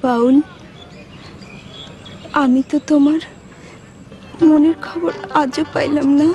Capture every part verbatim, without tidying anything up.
বাউল, আমি তো তোমার মনের খবর আজও পাইলাম না।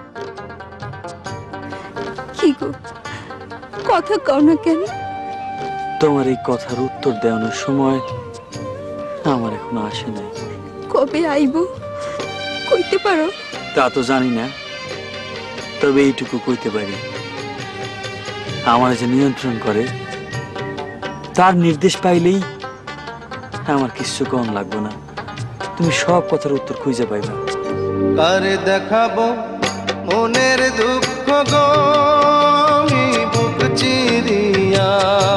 কি গো, কথা কও না কেন? তোমার এই কথার উত্তর দেওয়ানোর সময় আমার এখনো আসে নাই। কবে আইব কইতে পারো? তা তো জানি না, তবে এইটুকু কইতে পারি, আমার যে নিয়ন্ত্রণ করে তার নির্দেশ পাইলেই আমার কিছু কম লাগবে না। তুমি সব কথার উত্তর খুঁজে পাইবা। কারে দেখাবো মনের দুঃখ গো বুক চিরিয়া,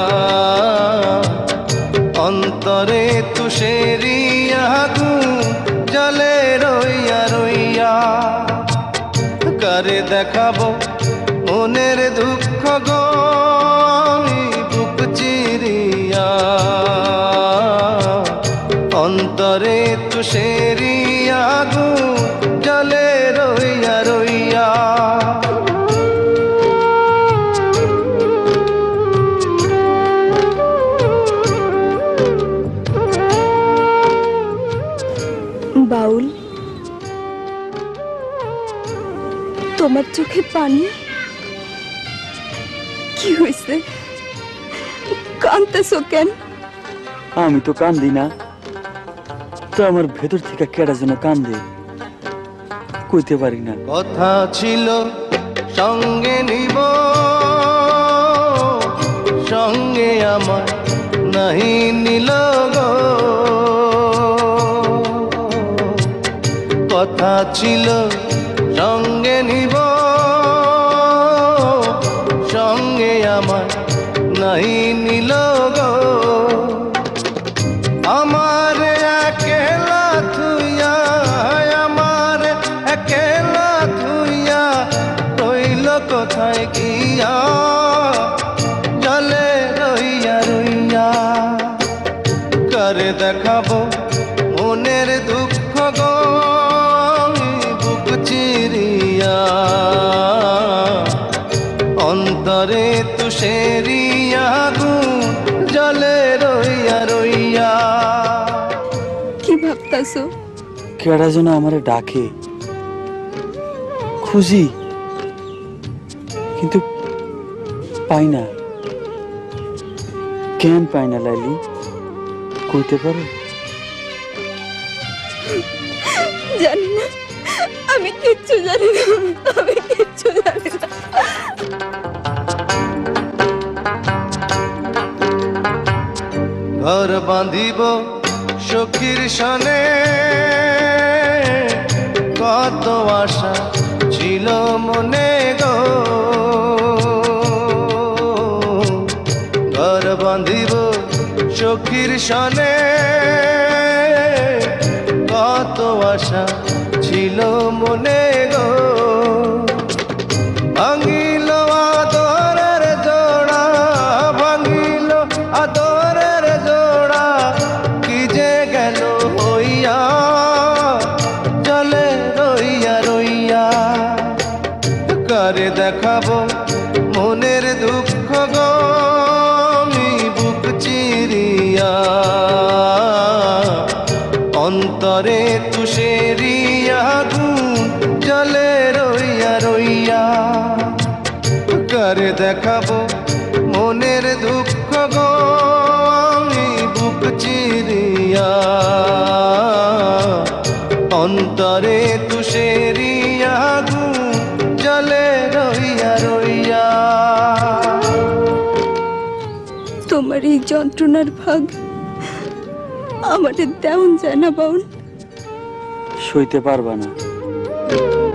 অন্তরে তুষেরিয়া জলে রইয়া রইয়া। কারে দেখাবো মনের দুঃখ গো বুক চিরিয়া, অন্তরে তুষেরিয়া জলে রইয়া রইয়া। বাউল, তোমার চোখে পানি? কি হয়েছে, কাঁদতেছো কেন? আমি তো কান্দি না, তো আমার ভেতর থেকে কেডা যেন কান্দে, কইতে পারি না। কথা ছিল সঙ্গে নিব, সঙ্গে আমার নাহি নিল গো। কথা ছিল সঙ্গে নিব, সঙ্গে আমার নাহি নিল গো। আমার একেলা থুইয়া, আমার একেলা থুইয়া রইল কোথায় গিয়া, জলে রইয়া রইয়া। কারে দেখাবো মনের দুঃখ গো বুক চিরিয়া, অন্তরে তুষেরিয়া জলে রইয়া রইয়া। কি ভাবতাছো? কেডা যেন আমারে ডাকে, খুঁজি কিন্তু পাই না। কেন পাই না লাইলি, কইতে পারো? জানি না, আমি কিচ্ছু জানি না, আমি কিচ্ছু জানি না। ঘর বাঁধিব সখীর সনে, কত আশা ছিল মনে গো। ঘর বাঁধিব সখীর সনে, কত আশা ছিল মনে গো। ভাঙিল আদরের জোড়া, ভাঙিল আদরের জোড়া, কি যে গেল হইয়া, জলে রইয়া রইয়া। কারে দেখাবো মনের দুঃখ গো বুক চিরিয়া, অন্তরে তুষেরিয়া জলে রইয়া রইয়া। কারে দেখাবো মনের দুঃখ গো বুক চিরিয়া, অন্তরে তুষেরিয়া জলে রইয়া রইয়া। তোমার এই যন্ত্রণার ভাগ আমাদের দেওন যায় না বাউল। সইতে পারবা না।